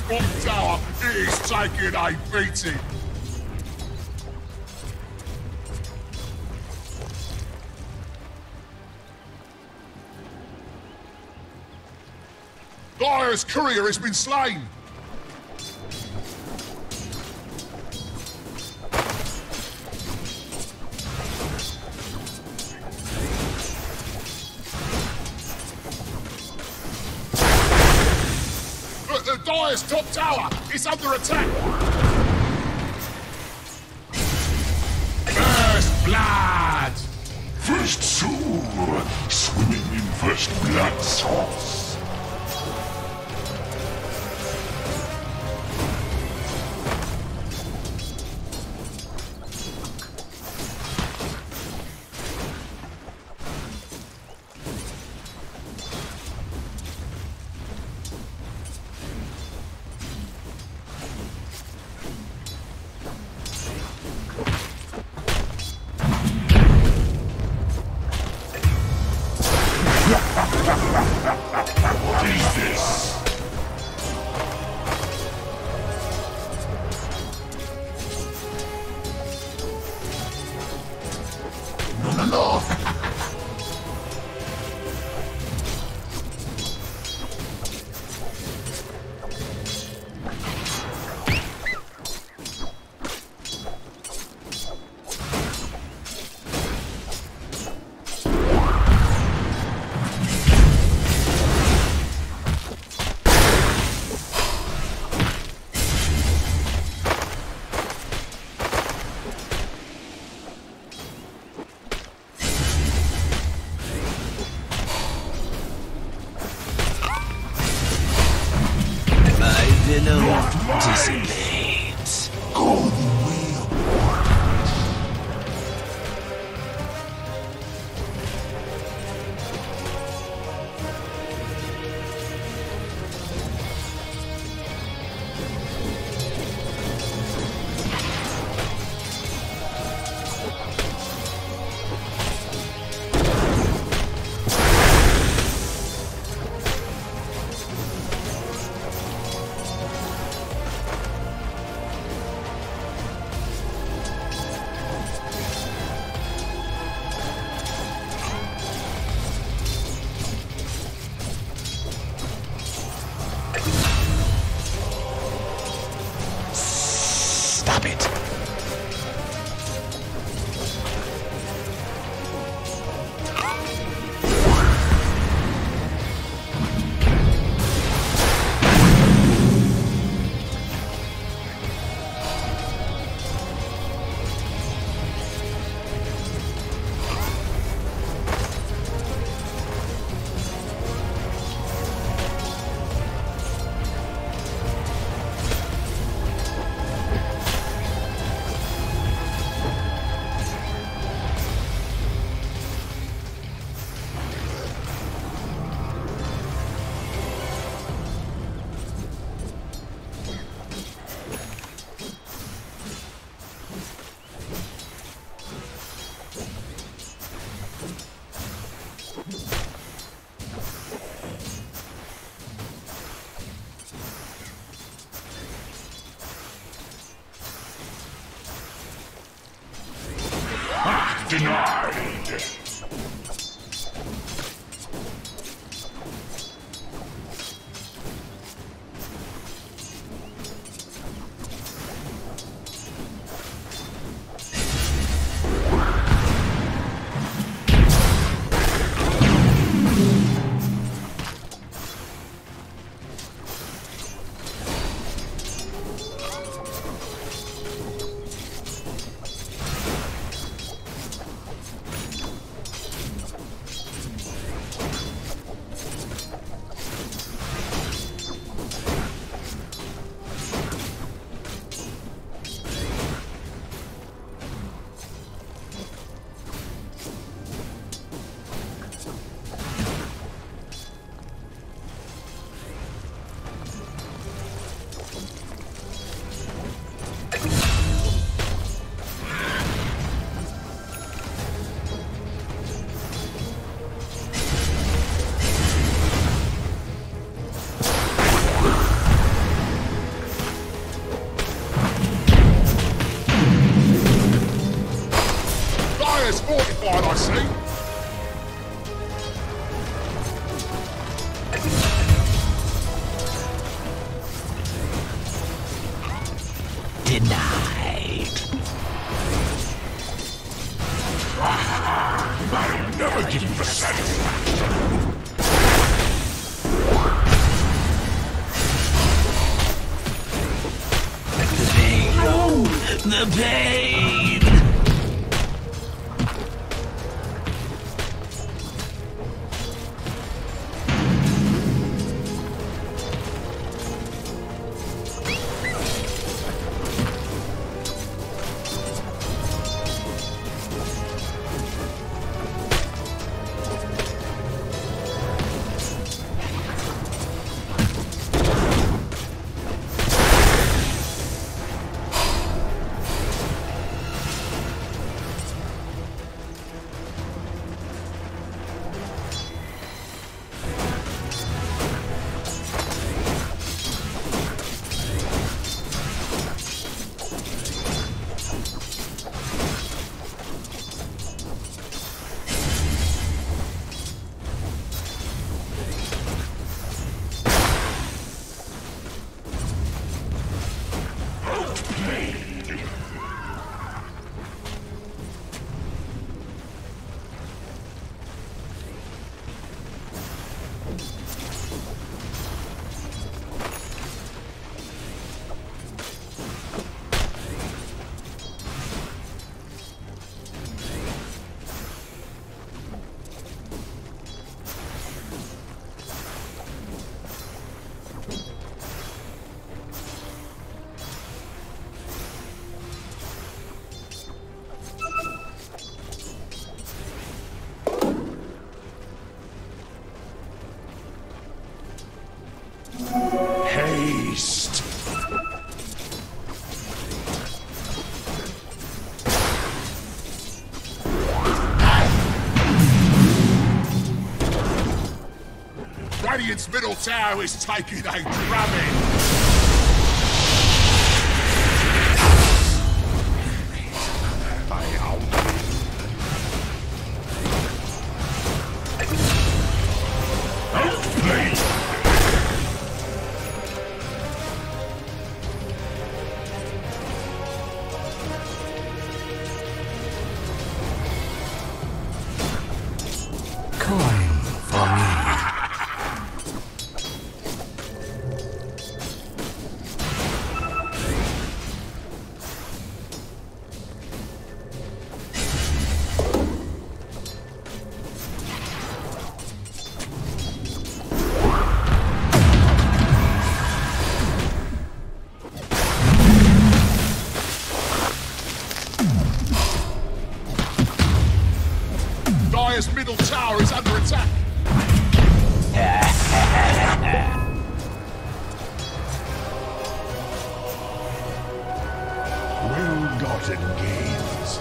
top tower is taking a beating. Dire's courier has been slain. Dire's top tower is under attack. First blood. First soul, swimming in first blood sauce. What is this? No. Dissipates. Go Stop it. denied. fight, I see. Denied. I'll never give you the satisfaction. The pain. Oh, the pain. Haste. Radiant's middle tower is taking a drubbing. Dire's middle tower is under attack. Well-gotten gains.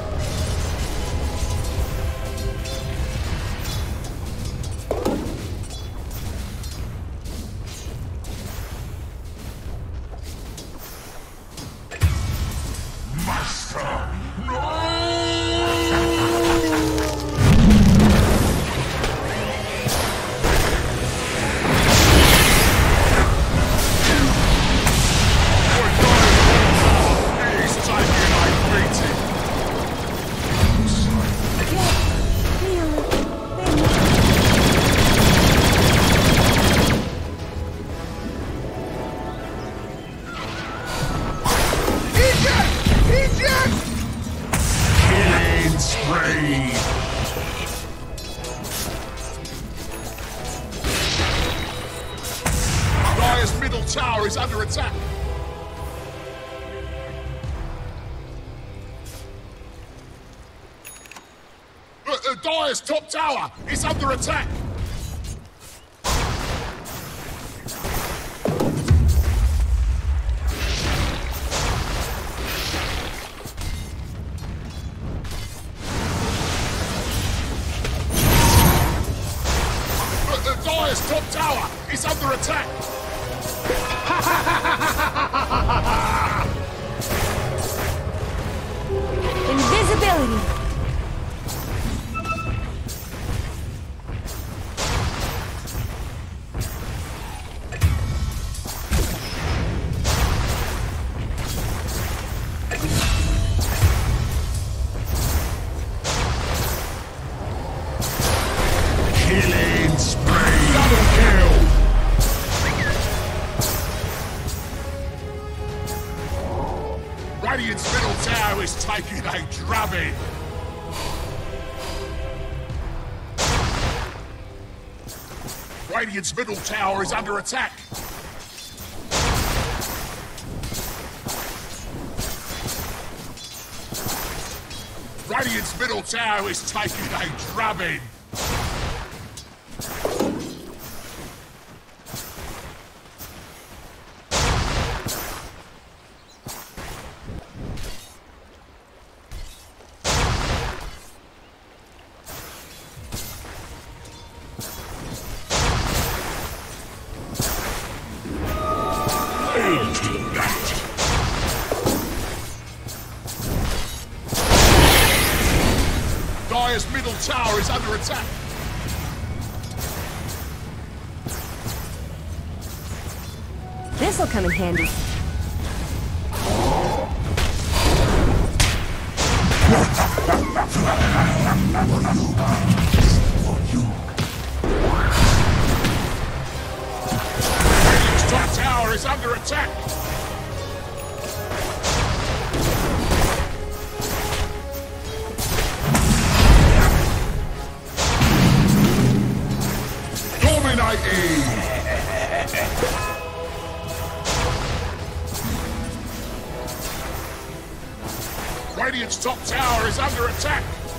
Master, no! Dire's middle tower is under attack. Dire's top tower is under attack. Dire's top tower is under attack. Invisibility. taking a drubbing. Radiant's middle tower is under attack. Radiant's middle tower is taking a drubbing. Dire's middle tower is under attack. This'll come in handy. Radiant's top tower is under attack. Radiant's top tower is under attack.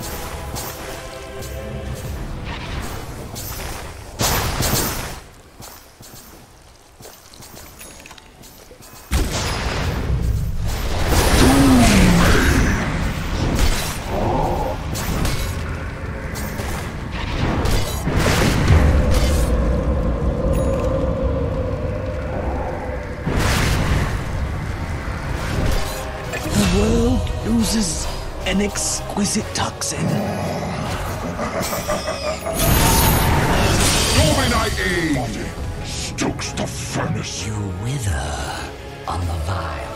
Uses an exquisite toxin. Dominating! Stokes the furnace. You wither on the vine.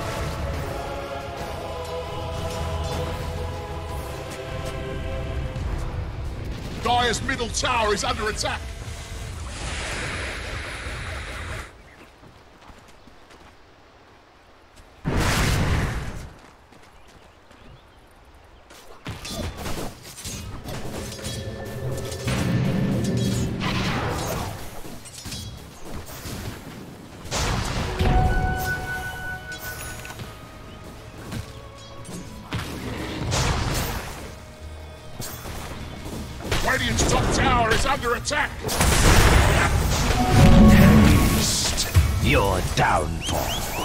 Dire's middle tower is under attack. Radiant's top tower is under attack. Taste your downfall.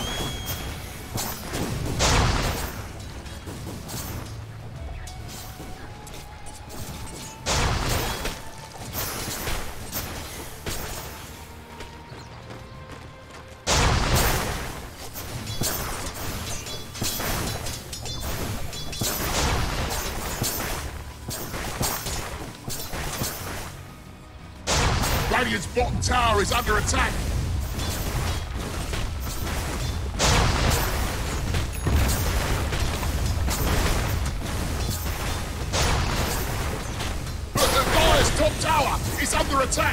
Radiant's bottom tower is under attack. Dire's top tower is under attack.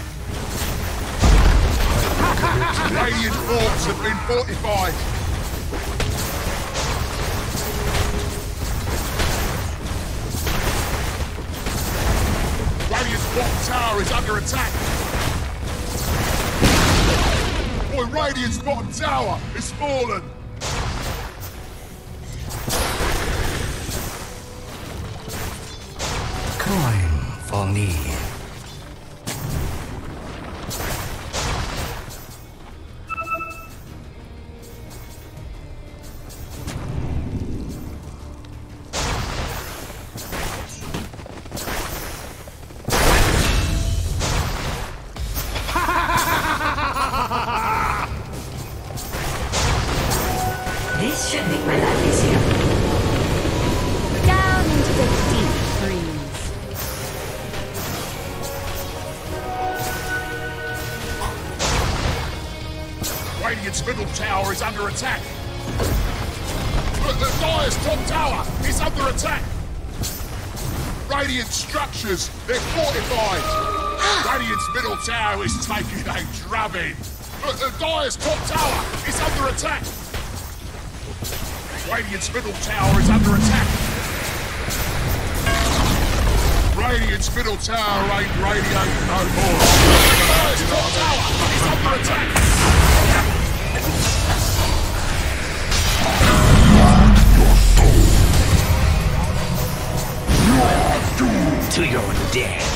Radiant forts have been fortified. Radiant's bottom tower is under attack. Boy, Radiant's bottom tower is fallen. Coin for me. This should make my life easier. Down into the deep freeze. Radiant's middle tower is under attack. The Dire's top tower is under attack. Radiant structures, they're fortified. Radiant's middle tower is taking a drubbing. The Dire's top tower is under attack. Radiant's middle tower is under attack. middle tower ain't radiating no more. Dire's top tower is under attack. To your death.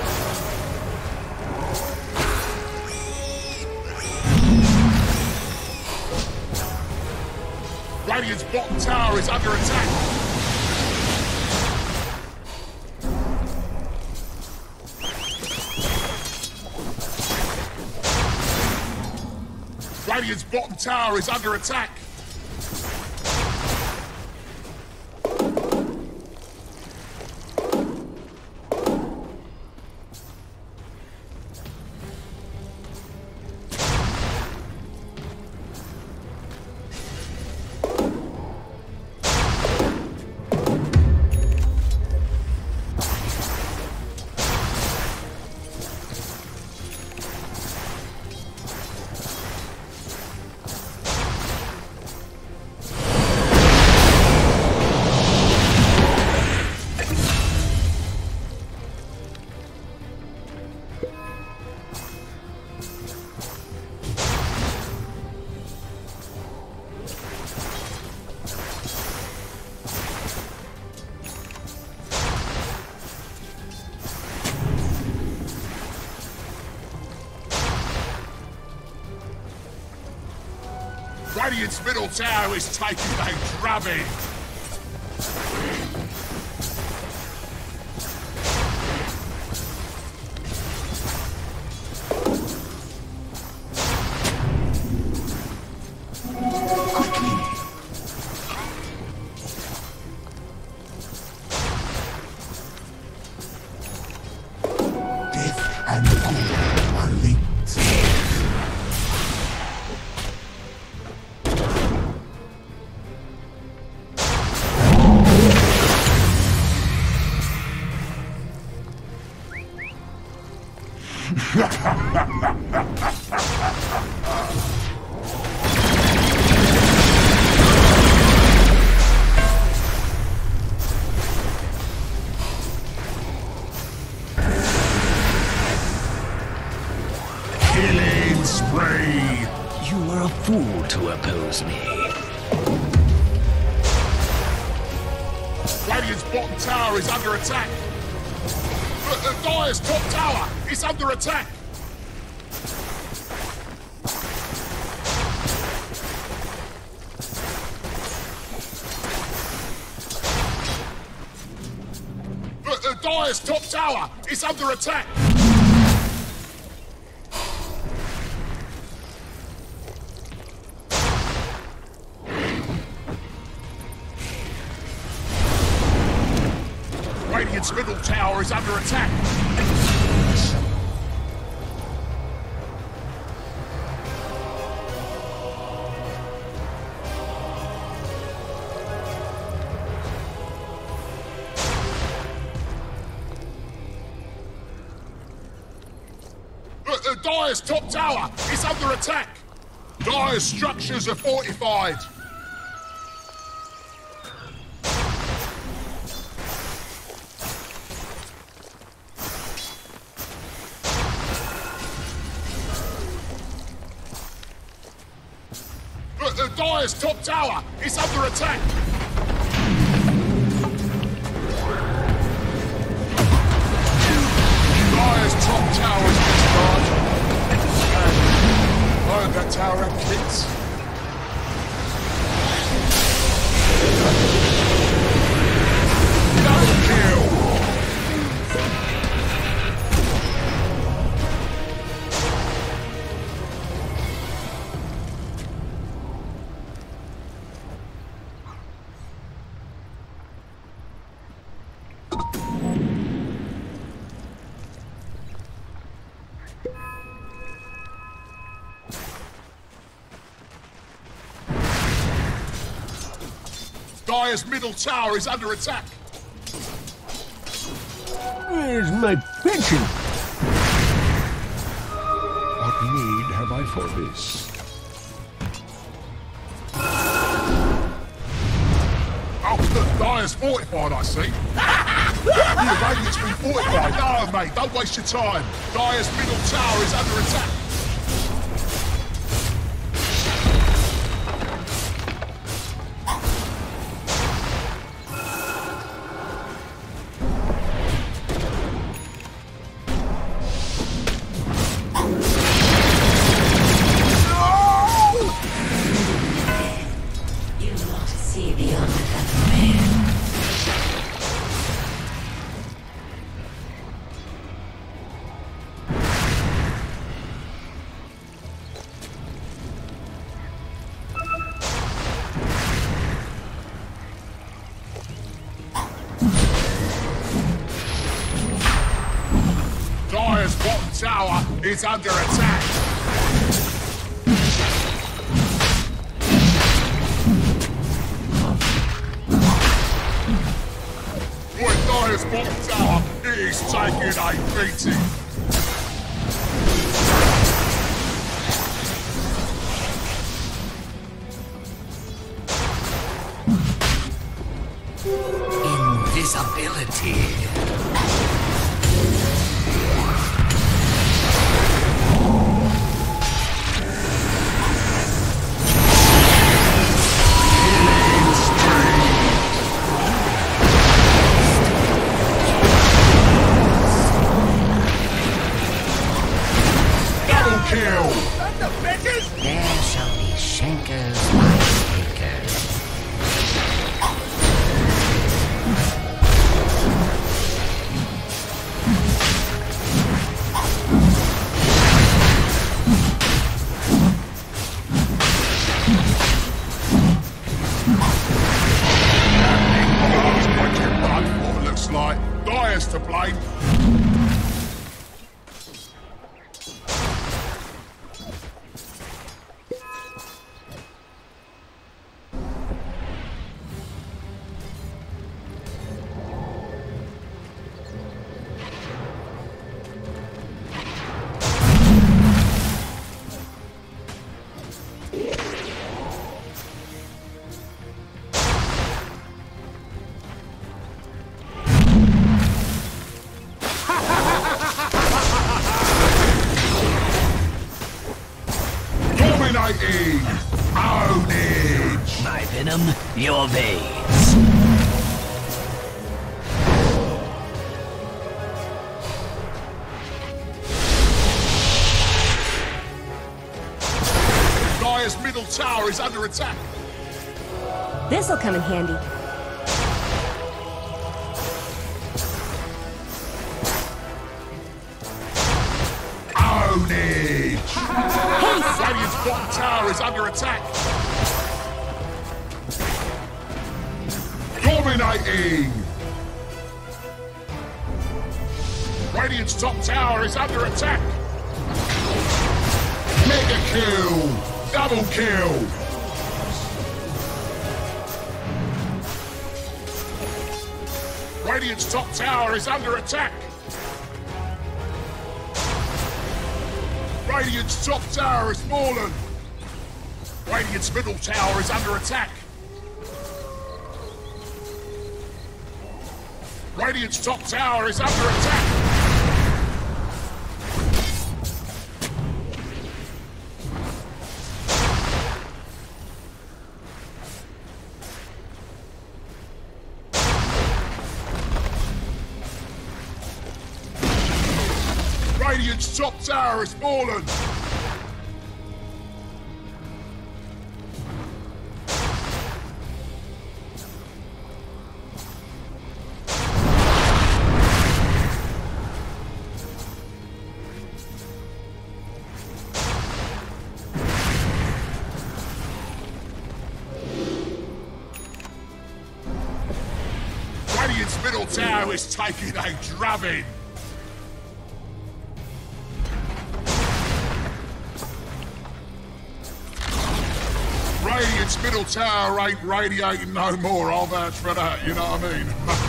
Radiant's bottom tower is under attack. Radiant's bottom tower is under attack. Radiant's middle tower is taking a drubbing. Death and good are linked. Killing spree. You were a fool to oppose me. Radiant's bottom tower is under attack. The Dire's top tower is under attack. The Dire's top tower is under attack. Radiant's middle tower is under attack. The Dire's top tower is under attack. Dire's structures are fortified. The Dire's top tower is under attack. Dire's top tower is discharged. I heard that tower had kids. Double kill. Dire's middle tower is under attack. Where's my pension? What need have I for this? Oh, the Dire's fortified, I see. The Radiant's been fortified. No, mate, don't waste your time. Dire's middle tower is under attack. Dire's bottom tower is under attack. Boy, Dire's bottom tower is taking a beating. Invisibility. There shall be shankers like speakers. What looks like Dire's to blame. Dominating! Ownage! My venom, your veins. Dire's middle tower is under attack. This'll come in handy. Ownage! Radiant's bottom tower is under attack. Dominating! Radiant's top tower is under attack. Mega kill! Double kill! Radiant's top tower is under attack. Radiant's top tower is fallen. Radiant's middle tower is under attack. Radiant's top tower is under attack. Radiant's top tower is fallen. Radiant's middle tower is taking a drubbing. Radiant's middle tower ain't radiating no more, I'll vouch for that, you know what I mean?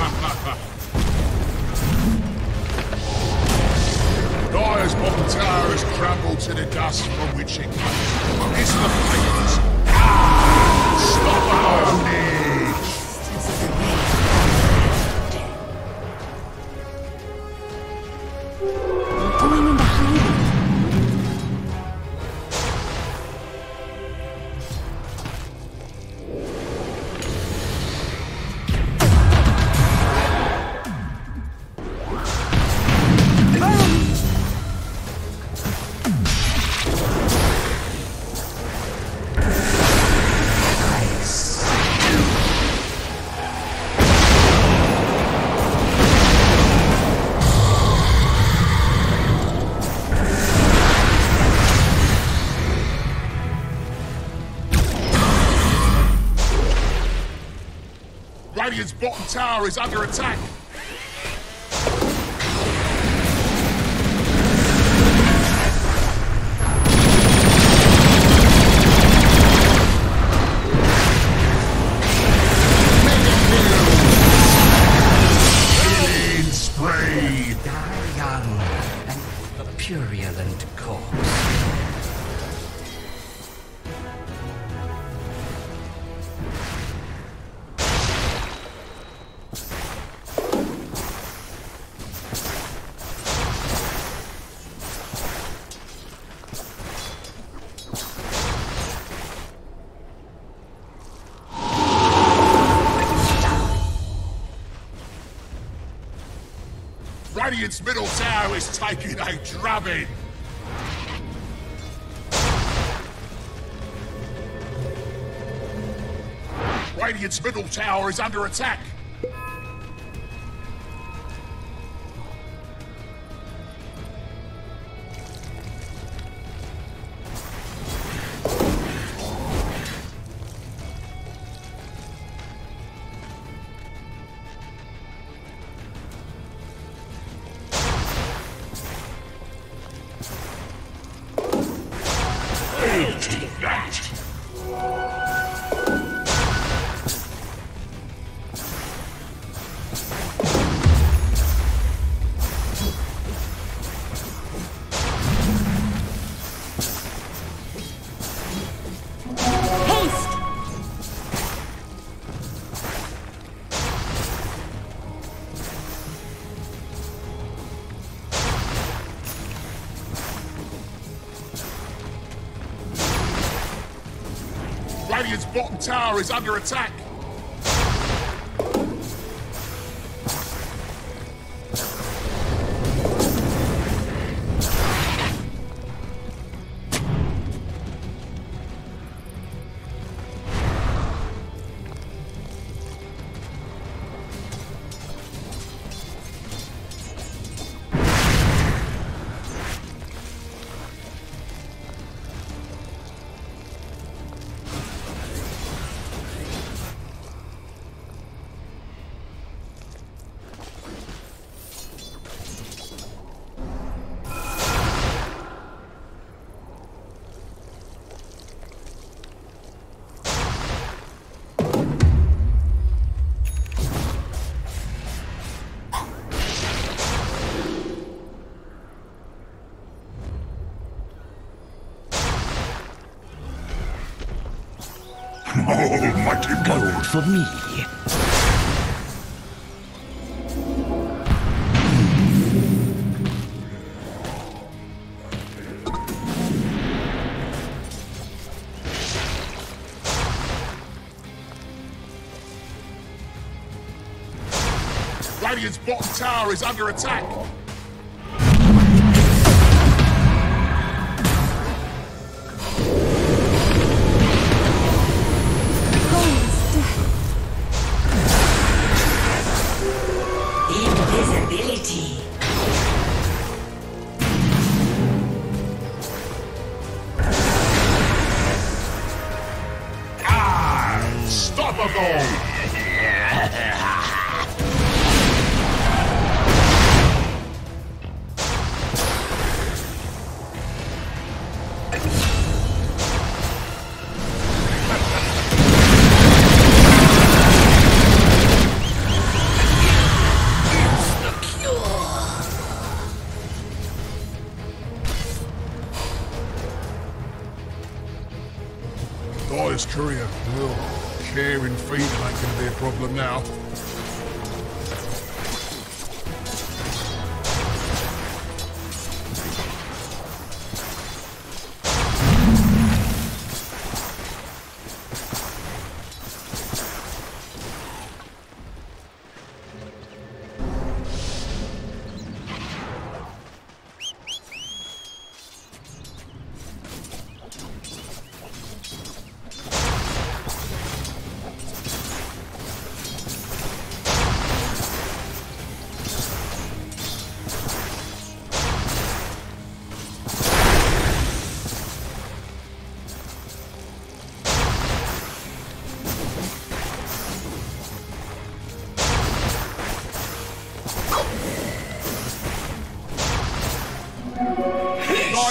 Dire's bottom tower has crumbled to the dust from which it came. It's the flames. Stop ownage! Radiant's bottom tower is under attack. Killing spree. Die young and a purulent corpse. Radiant's middle tower is taking a drubbing. Radiant's middle tower is under attack. Take that. Haste! Radiant's bottom tower is under attack. Almighty Gold for me. Radiant's bottom tower is under attack. Invisibility. Unstoppable! Dyer's courier. Well, caring feet ain't gonna be a problem now.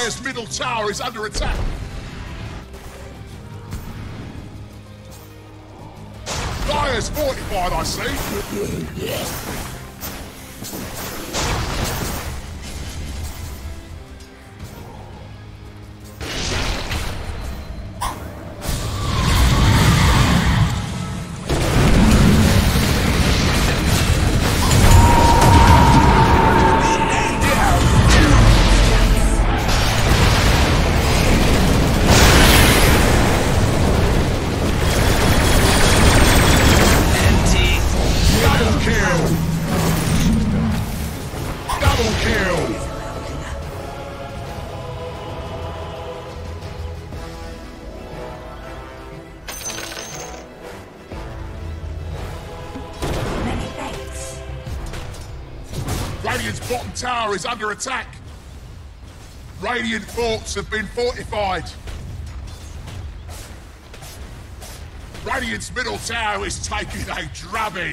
Dire's middle tower is under attack. Dire's fortified, I see. Radiant's bottom tower is under attack. Radiant forts have been fortified. Radiant's middle tower is taking a drubbing.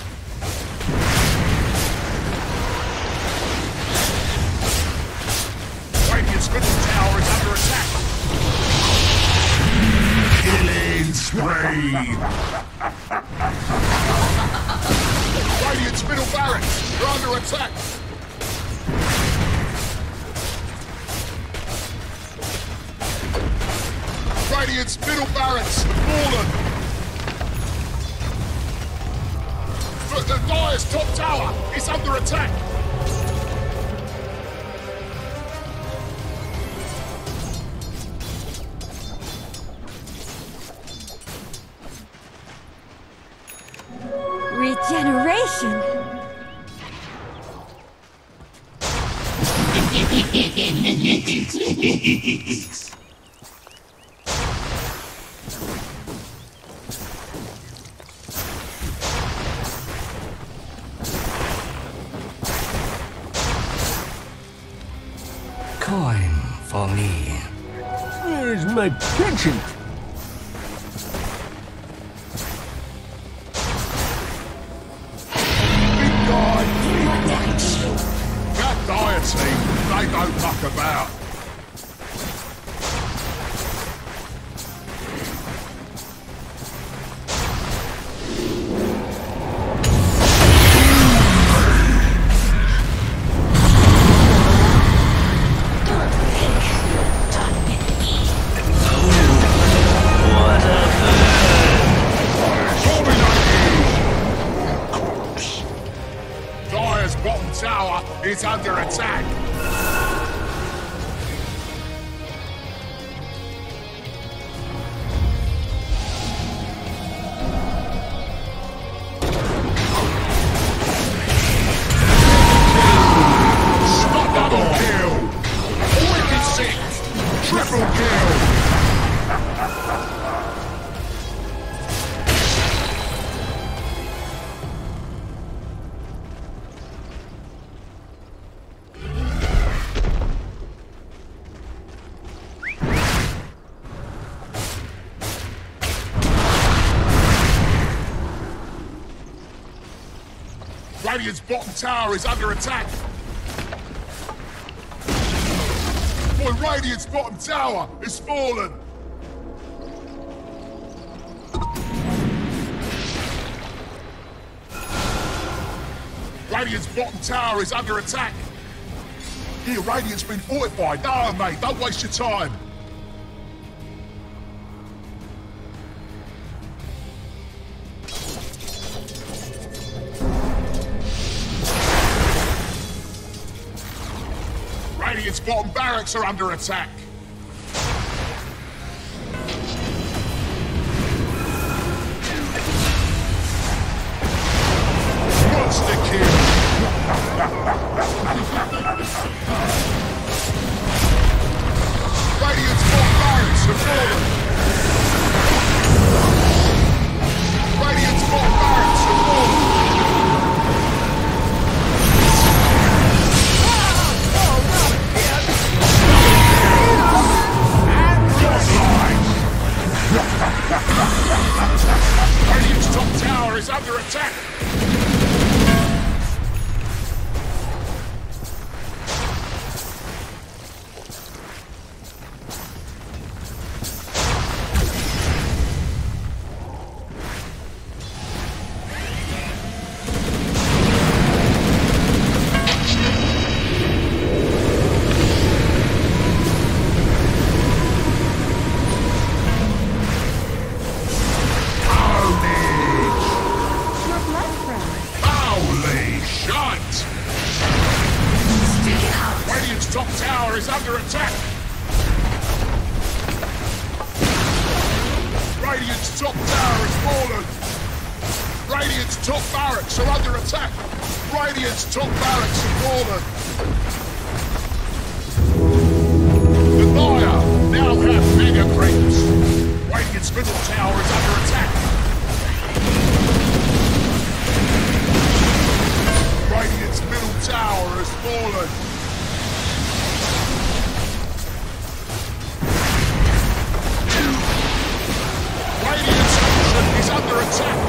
Radiant's middle tower is under attack. Killing spree! Radiant's middle barracks are under attack. Radiant's middle barracks have fallen. But the Dire's top tower is under attack. Regeneration? Coin for me. Where's my pension? That Dire team, they don't muck about. Dire's bottom tower is under attack. Double kill! Wicked six! Triple kill! Radiant's bottom tower is under attack. Boy, Radiant's bottom tower is fallen. Radiant's bottom tower is under attack. Here, Radiant's been fortified. No, mate, don't waste your time. Radiant's bottom barracks are under attack. Monster kill. Radiant's bottom barracks have fallen. Radiant's bottom barracks have fallen. Radiant's top tower is under attack. Radiant's top tower has fallen. Radiant's top barracks are under attack. Radiant's top barracks have fallen. The Naya now have mega creeps. Radiant's middle tower is under attack. Radiant's middle tower has fallen. Radiant's action is under attack.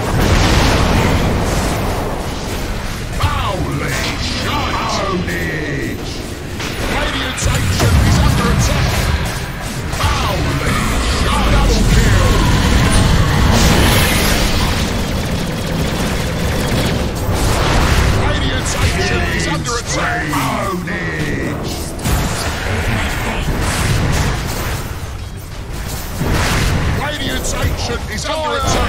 Holy shite! Radiant's action is under attack. Holy shite! Double kill! Radiant's action is under attack. Radiant's action is under attack.